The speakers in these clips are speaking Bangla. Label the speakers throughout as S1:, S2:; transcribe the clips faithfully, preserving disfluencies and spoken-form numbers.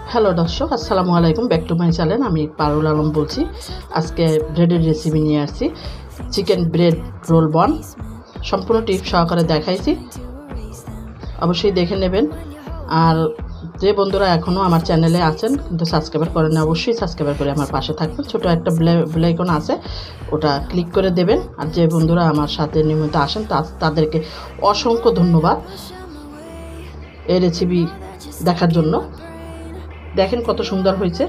S1: হ্যালো দর্শক, আসসালামু আলাইকুম। Back to my channel. আমি পারুল আলম বলছি। আজকে ব্রেডের রেসিপি নিয়ে আসছি। চিকেন ব্রেড রোল বন সম্পূর্ণ টিপ সহকারে দেখাইছি, অবশ্যই দেখে নেবেন। আর যে বন্ধুরা এখনও আমার চ্যানেলে আছেন কিন্তু সাবস্ক্রাইব করেন না, অবশ্যই সাবস্ক্রাইব করে আমার পাশে থাকবেন। ছোটো একটা বেল আইকন আছে, ওটা ক্লিক করে দেবেন। আর যে বন্ধুরা আমার সাথে নিয়মিত আসেন তাদেরকে অসংখ্য ধন্যবাদ এই রেসিপি দেখার জন্য। দেখেন কত সুন্দর হয়েছে।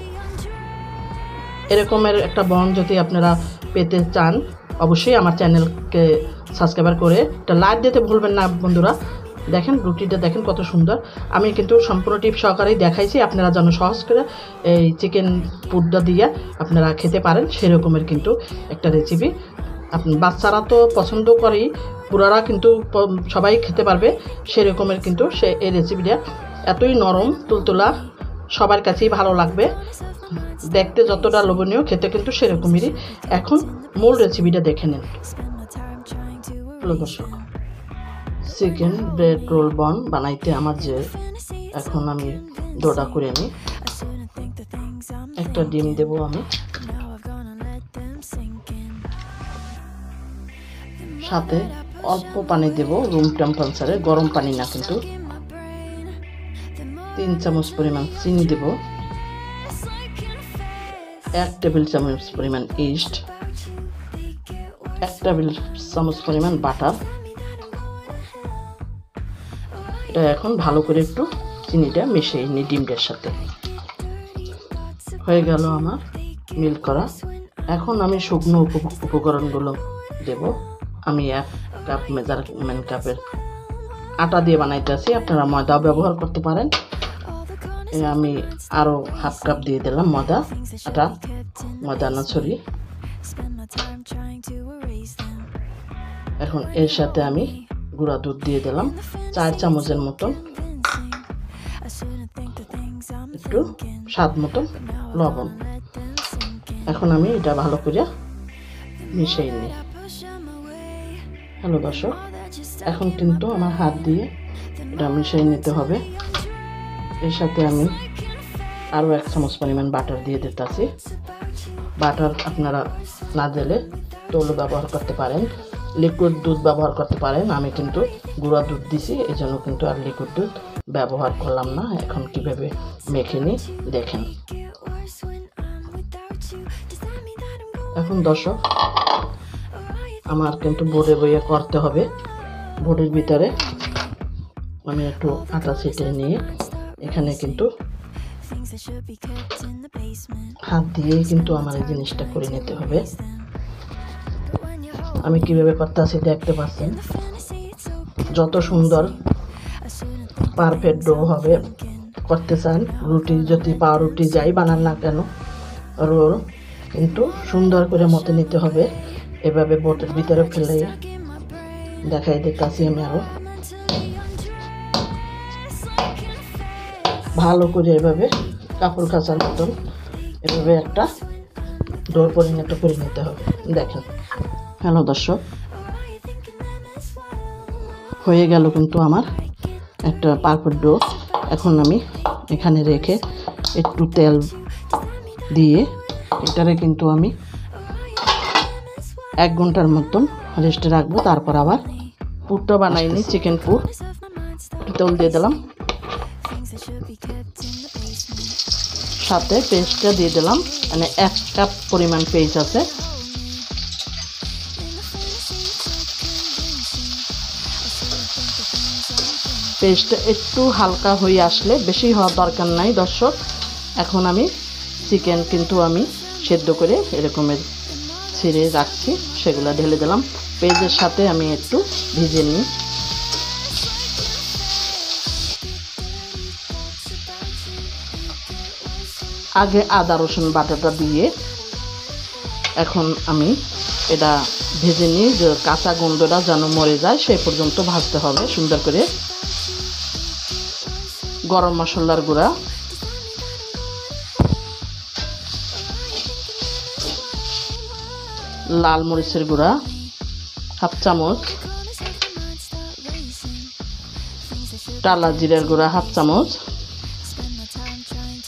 S1: এরকমের একটা বন যদি আপনারা পেতে চান, অবশ্যই আমার চ্যানেলকে সাবস্ক্রাইব করে একটা লাইক দিতে ভুলবেন না বন্ধুরা। দেখেন রুটিটা দেখেন কত সুন্দর। আমি কিন্তু সম্পূর্ণ টিপ সহকারেই দেখাইছি, আপনারা যেন সহজ করে এই চিকেন পুরটা দিয়ে আপনারা খেতে পারেন সেরকমের কিন্তু একটা রেসিপি। আপনি বাচ্চারা তো পছন্দ করেই, বুড়ারা কিন্তু সবাই খেতে পারবে সেরকমের কিন্তু সে এই রেসিপিটা এতই নরম তুলতুলা, সবার কাছেই ভালো লাগবে। দেখতে যতটা লোভনীয়, খেতে কিন্তু সেরকমেরই। এখন মূল রেসিপিটা দেখে নিন। হ্যালো দর্শক, চিকেন ব্রেড রোল বন বানাইতে আমার যে এখন আমি ডোটা করে নিই। একটা ডিম দেব আমি, সাথে অল্প পানি দেব, রুম টেম্পারেচারে, গরম পানি না কিন্তু। তিন চামচ পরিমাণ চিনি দেব, এক টেবিল চামচ পরিমাণ ইস্ট, এক টেবিল চামচ পরিমাণ বাটার। এটা এখন ভালো করে একটু চিনিটা মিশিয়ে নিই ডিমটার সাথে। হয়ে গেল আমার মিল করা। এখন আমি শুকনো উপকরণগুলো দেব। আমি এক কাপ মেজারমেন্ট কাপের আটা দিয়ে বানাইতেছি, আপনারা ময়দাও ব্যবহার করতে পারেন। আমি আরও হাফ কাপ দিয়ে দিলাম ময়দা, আটা ময়দা না ছড়ি। এখন এর সাথে আমি গুঁড়া দুধ দিয়ে দিলাম চার চামচের মতন, একটু স্বাদ মতন লবণ। এখন আমি এটা ভালো করে মিশিয়ে নিই। হ্যালো দর্শক, এখন কিন্তু আমার হাত দিয়ে এটা মিশিয়ে নিতে হবে। এর সাথে আমি আরও এক চামচ পরিমাণ বাটার দিয়ে দিতেছি। বাটার আপনারা না দিলে তৈল ব্যবহার করতে পারেন, লিকুইড দুধ ব্যবহার করতে পারেন। আমি কিন্তু গুঁড়া দুধ দিছি, এই জন্য কিন্তু আর লিকুইড দুধ ব্যবহার করলাম না। এখন কীভাবে মেখে নিই দেখেন। এখন দর্শক, আমার কিন্তু বোর্ডে বইয়ে করতে হবে। বোর্ডের ভিতরে আমি একটু আটা ছিটিয়ে নিয়ে এখানে কিন্তু হাত দিয়েই কিন্তু আমার এই জিনিসটা করে নিতে হবে। আমি কিভাবে করতেছি দেখতে পাচ্ছেন। যত সুন্দর পারফেক্ট ডো হবে করতে চান, রুটি যদি পাউরুটি যাই বানান না কেন, রোল কিন্তু সুন্দর করে মতে নিতে হবে। এভাবে বোটের ভিতরে ফেলে দেখাই দিতেছি আমি আরো ভালো করে এভাবে কাপড় কাচার মতন এভাবে একটা ডোর পরিণত করে নিতে হবে। দেখেন। হ্যালো দর্শক, হয়ে গেল কিন্তু আমার একটা পারফেক্ট ডো। এখন আমি এখানে রেখে একটু তেল দিয়ে এটারে কিন্তু আমি এক ঘন্টার মতন রেস্টে রাখবো। তারপর আবার পুরটা বানাই নিই, চিকেন পুর। তেল দিয়ে দিলাম, সাথে পেস্টটা দিয়ে দিলাম, মানে এক কাপ পরিমাণ পেস্ট আছে। পেস্টটা একটু হালকা হয়ে আসলে, বেশি হওয়ার দরকার নাই দর্শক। এখন আমি চিকেন কিন্তু আমি সেদ্ধ করে এরকমের ছিঁড়ে রাখছি, সেগুলো ঢেলে দিলাম। পেঁয়াজের সাথে আমি একটু ভিজে নিই। আগে আদা রসুন বাটাটা দিয়ে এখন আমি এটা ভেজে নিই, যে কাঁচা গন্ধটা যেন মরে যায় সেই পর্যন্ত ভাজতে হবে সুন্দর করে। গরম মশলার গুঁড়া, লাল মরিচের গুঁড়া হাফ চামচ, টালা জিরার গুঁড়া হাফ চামচ,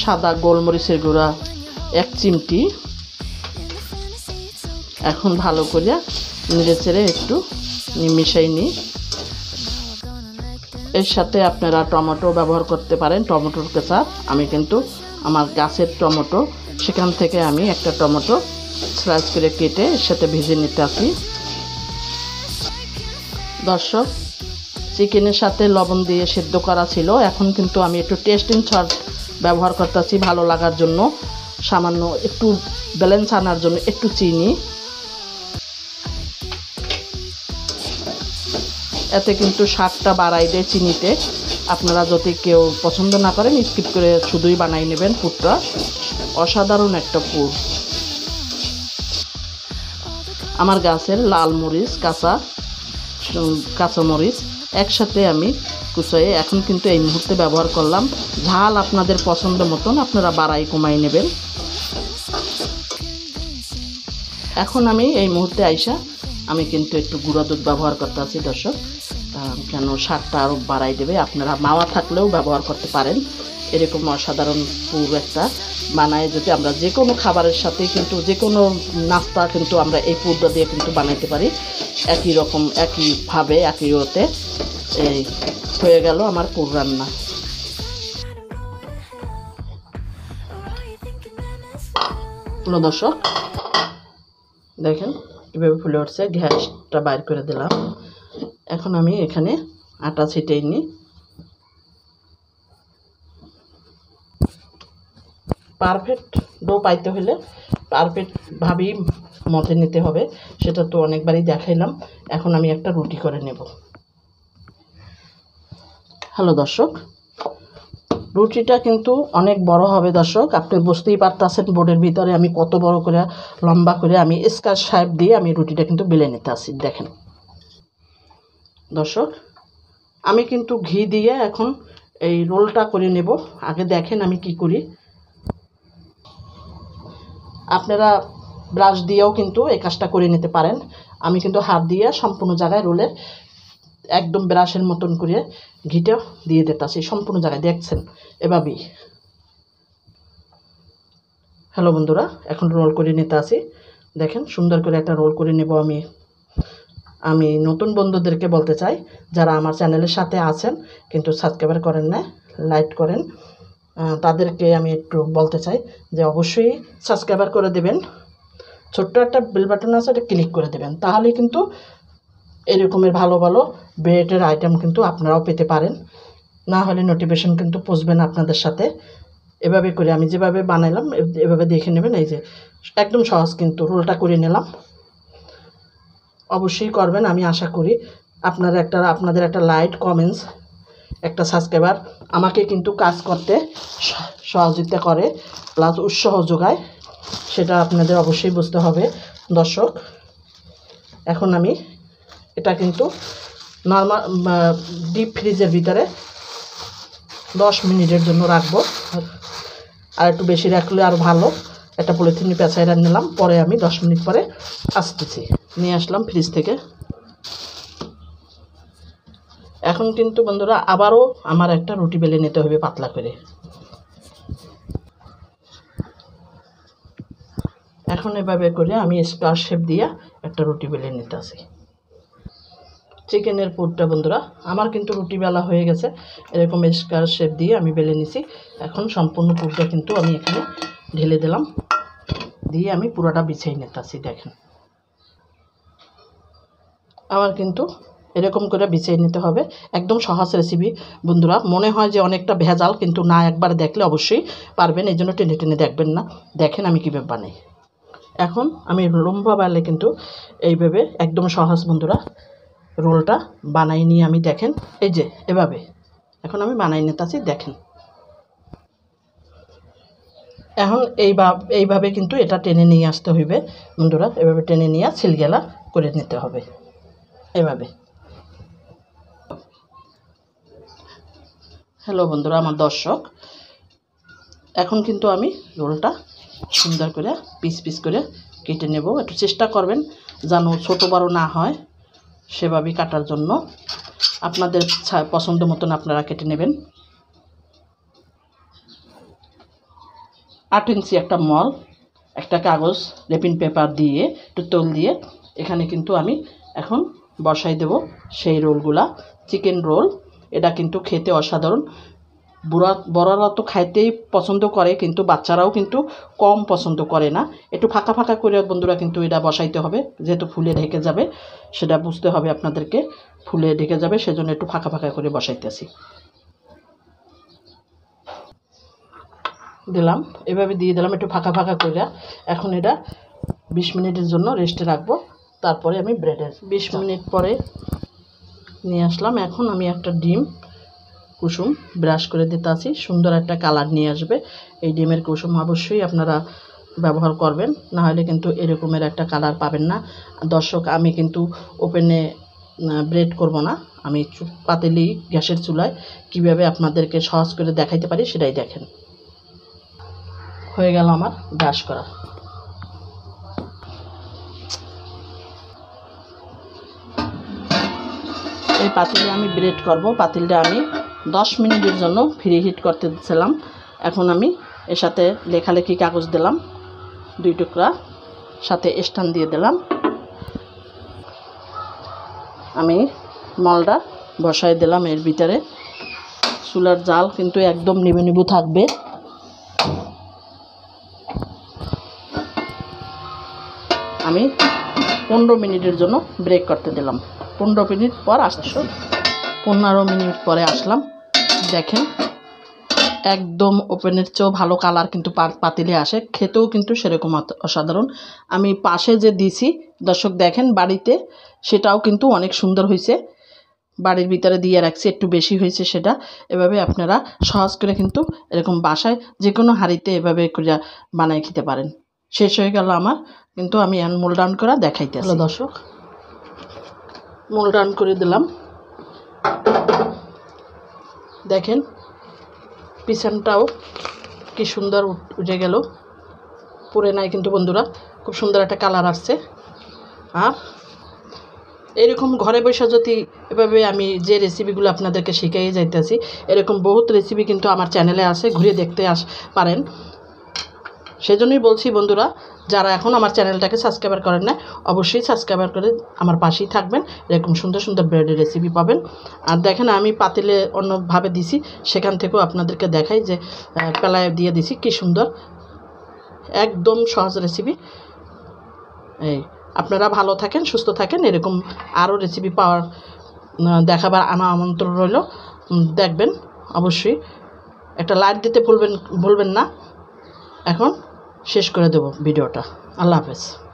S1: সাদা গোলমরিচের গুঁড়া এক চিমটি। এখন ভালো করে নেড়ে চেড়ে একটু মিশিয়ে নিই। এর সাথে আপনারা টমেটো ব্যবহার করতে পারেন, টমেটোর কেঁচা। আমি কিন্তু আমার গাছের টমেটো, সেখান থেকে আমি একটা টমেটো স্লাইস করে কেটে এর সাথে ভেজে নিতে আসি। দর্শক, চিকেনের সাথে লবণ দিয়ে সেদ্ধ করা ছিল। এখন কিন্তু আমি একটু টেস্টিং সল্ট ব্যবহার করতেছি ভালো লাগার জন্য, সামান্য একটু ব্যালেন্স আনার জন্য একটু চিনি। এতে কিন্তু স্বাদটা বাড়াই দেয় চিনিতে। আপনারা যদি কেউ পছন্দ না করেন স্কিপ করে শুধুই বানাই নেবেন পুরটা। অসাধারণ একটা পুর। আমার গাছের লাল মরিচ, কাঁচা কাঁচামরিচ একসাথে আমি কুচিয়ে এখন কিন্তু এই মুহূর্তে ব্যবহার করলাম। ঝাল আপনাদের পছন্দ মতন আপনারা বাড়াই কমাই নেবেন। এখন আমি এই মুহূর্তে আইসা আমি কিন্তু একটু গুঁড়া দুধ ব্যবহার করতে আছি দর্শক, কেন স্বাদটা আরও বাড়াই দেবে। আপনারা মাওয়া থাকলেও ব্যবহার করতে পারেন। এরকম অসাধারণ পুর একটা বানায় যদি আমরা যে কোনো খাবারের সাথে কিন্তু যে কোনো নাস্তা কিন্তু আমরা এই পুরটা দিয়ে কিন্তু বানাইতে পারি। একই রকম একইভাবে একই ওতে এই হয়ে গেল আমার পুর রান্না। প্রিয় দর্শক, দেখেন কীভাবে ফুলে উঠছে। গ্যাসটা বাইর করে দিলাম। এখন আমি এখানে আটা ছিটিয়ে নিই। পারফেক্ট ডো পাইতে হলে পারফেক্টভাবেই মথে নিতে হবে, সেটা তো অনেকবারই দেখাইলাম। এখন আমি একটা রুটি করে নেব। হ্যালো দর্শক, রুটিটা কিন্তু অনেক বড় হবে দর্শক। আপনি বুঝতেই পারতেছেন বোর্ডের ভিতরে আমি কত বড় করে লম্বা করে আমি স্কোয়ার শেপ দিয়ে আমি রুটিটা কিন্তু বেলে নিতে আসি। দেখেন দর্শক, আমি কিন্তু ঘি দিয়ে এখন এই রোলটা করে নেব। আগে দেখেন আমি কি করি। আপনারা ব্রাশ দিয়েও কিন্তু এই কাজটা করে নিতে পারেন। আমি কিন্তু হাত দিয়ে সম্পূর্ণ জায়গায় রোলের একদম ব্রাশের মতন করে ঘিটা দিয়ে দিতেছি সম্পূর্ণ জায়গায়। দেখছেন এভাবেই। হ্যালো বন্ধুরা, এখন রোল করে নিতে আসি। দেখেন সুন্দর করে একটা রোল করে নেব আমি। আমি নতুন বন্ধুদেরকে বলতে চাই, যারা আমার চ্যানেলের সাথে আছেন কিন্তু সাবস্ক্রাইব করেন না, লাইক করেন, তাদেরকে আমি একটু বলতে চাই যে অবশ্যই সাবস্ক্রাইব করে দেবেন। ছোট্ট একটা বেল বাটন আছে, এটা ক্লিক করে দেবেন। তাহলে কিন্তু এরকমের ভালো ভালো ব্রেডের আইটেম কিন্তু আপনারাও পেতে পারেন। না হলে নোটিফিকেশন কিন্তু পৌঁছবে না আপনাদের সাথে। এভাবে করে আমি যেভাবে বানাইলাম এভাবে দেখে নেবেন। এই যে একদম সহজ, কিন্তু রোলটা করে নিলাম। অবশ্যই করবেন আমি আশা করি। আপনারা একটা আপনাদের একটা লাইক, কমেন্টস, একটা সাবস্ক্রাইবার আমাকে কিন্তু কাজ করতে সহযোগিতা করে, প্লাস উৎসাহ যোগায়। সেটা আপনাদের অবশ্যই বুঝতে হবে দর্শক। এখন আমি এটা কিন্তু নর্মাল ডিপ ফ্রিজের ভিতরে দশ মিনিটের জন্য রাখবো। আর একটু বেশি রাখলে আর ভালো। একটা পলিথিনে পেঁচাই নিলাম, পরে আমি দশ মিনিট পরে আসতেছি। নিয়ে আসলাম ফ্রিজ থেকে। এখন কিন্তু বন্ধুরা আবারও আমার একটা রুটি বেলে নিতে হবে পাতলা করে। এখন এভাবে করে আমি স্কোয়ার শেপ দিয়ে একটা রুটি বেলে নিতে আসি। চিকেনের পুরটা বন্ধুরা আমার কিন্তু রুটি বেলা হয়ে গেছে। এরকম স্কোয়ার শেপ দিয়ে আমি বেলে নিছি। এখন সম্পূর্ণ পুরটা কিন্তু আমি এখানে ঢেলে দিলাম, দিয়ে আমি পুরোটা বিছিয়ে নিতে আসি। দেখেন আমার কিন্তু এরকম করে বিছিয়ে নিতে হবে। একদম সহজ রেসিপি বন্ধুরা। মনে হয় যে অনেকটা ভেজাল, কিন্তু না, একবার দেখলে অবশ্যই পারবেন। এই জন্য টেনে টেনে দেখবেন না। দেখেন আমি কীভাবে বানাই। এখন আমি লম্বা বেলে কিন্তু এইভাবে একদম সহজ বন্ধুরা রোলটা বানাই নিয়ে আমি দেখেন এই যে এভাবে এখন আমি বানাই নিতেছি। দেখেন এখন এইভাবে এইভাবে কিন্তু এটা টেনে নিয়ে আসতে হইবে বন্ধুরা। এভাবে টেনে নিয়ে ছিলগেলা করে নিতে হবে এভাবে। হ্যালো বন্ধুরা আমার দর্শক, এখন কিন্তু আমি রোলটা সুন্দর করে পিস পিস করে কেটে নেব। একটু চেষ্টা করবেন যেন ছোটো বড় না হয়, সেভাবেই কাটার জন্য। আপনাদের পছন্দ মতন আপনারা কেটে নেবেন। আট ইঞ্চি একটা মল, একটা কাগজ রেপিং পেপার দিয়ে একটু তেল দিয়ে এখানে কিন্তু আমি এখন বসাই দেব সেই রোলগুলা। চিকেন রোল, এটা কিন্তু খেতে অসাধারণ। বুড়া বড়রা তো খাইতেই পছন্দ করে, কিন্তু বাচ্চারাও কিন্তু কম পছন্দ করে না। একটু ফাঁকা ফাঁকা করে বন্ধুরা কিন্তু এটা বসাইতে হবে, যেহেতু ফুলে ঢেকে যাবে সেটা বুঝতে হবে আপনাদেরকে। ফুলে ঢেকে যাবে সেজন্য একটু ফাঁকা ফাঁকা করে বসাইতেছি। দিলাম, এভাবে দিয়ে দিলাম একটু ফাঁকা ফাঁকা করে। এখন এটা বিশ মিনিটের জন্য রেস্টে রাখবো, তারপরে আমি ব্রেডের বিশ মিনিট পরে নিয়ে আসলাম। এখন আমি একটা ডিম কুসুম ব্রাশ করে দিতে আসি, সুন্দর একটা কালার নিয়ে আসবে। এই ডিমের কুসুম অবশ্যই আপনারা ব্যবহার করবেন, না হলে কিন্তু এরকমের একটা কালার পাবেন না। দর্শক, আমি কিন্তু ওপেনে ব্রেড করব না, আমি পাতিলি গ্যাসের চুলায় কিভাবে আপনাদেরকে সহজ করে দেখাইতে পারি সেটাই দেখেন। হয়ে গেল আমার ব্রাশ করা। এই পাতিলে আমি ব্রেড করব। পাতিলটা আমি দশ মিনিটের জন্য ফ্রি হিট করতে দিয়েছিলাম। এখন আমি এর সাথে লেখালেখি কাগজ দিলাম দুই টুকরা, সাথে স্ট্যান্ড দিয়ে দিলাম। আমি মলটা বসাই দিলাম এর ভিতরে। চুলার জাল কিন্তু একদম নিবু নিবু থাকবে। আমি পনেরো মিনিটের জন্য ব্রেক করতে দিলাম। পনেরো মিনিট পর আসছো পনেরো মিনিট পরে আসলাম। দেখেন একদম ওপেনের চেয়েও ভালো কালার কিন্তু পাতিলে আসে, খেতেও কিন্তু সেরকম অসাধারণ। আমি পাশে যে দিছি দর্শক দেখেন বাড়িতে, সেটাও কিন্তু অনেক সুন্দর হয়েছে। বাড়ির ভিতরে দিয়ে রাখছি, একটু বেশি হয়েছে সেটা। এভাবে আপনারা সহজ করে কিন্তু এরকম বাসায় যে কোনো হাঁড়িতে এভাবে করে বানাই খেতে পারেন। শেষ হয়ে গেল আমার, কিন্তু আমি এখন মোল ডাউন করা দেখাইতে। হ্যালো দর্শক, মোল ডাউন করে দিলাম। দেখেন পিছনটাও কি সুন্দর উঠে গেল, পুড়ে নাই কিন্তু বন্ধুরা, খুব সুন্দর একটা কালার আসছে। আর এরকম ঘরে বসে যদি এভাবে আমি যে রেসিপিগুলো আপনাদেরকে শিখিয়ে যাইতেছি, এরকম বহুত রেসিপি কিন্তু আমার চ্যানেলে আছে, ঘুরে দেখতে আস পারেন। সেজন্যই বলছি বন্ধুরা, যারা এখন আমার চ্যানেলটাকে সাবস্ক্রাইব করেন না, অবশ্যই সাবস্ক্রাইব করে আমার পাশেই থাকবেন। এরকম সুন্দর সুন্দর ব্রেডের রেসিপি পাবেন। আর দেখেন আমি পাতিলে অন্যভাবে দিছি, সেখান থেকেও আপনাদেরকে দেখাই যে পেলায় দিয়ে দিছি কি সুন্দর, একদম সহজ রেসিপি। এই আপনারা ভালো থাকেন, সুস্থ থাকেন। এরকম আরও রেসিপি পাওয়ার দেখাবার আমার আমন্ত্রণ রইল। দেখবেন অবশ্যই, একটা লাইক দিতে ভুলবেন ভুলবেন না। এখন শেষ করে দেব ভিডিওটা। আল্লাহ হাফেজ।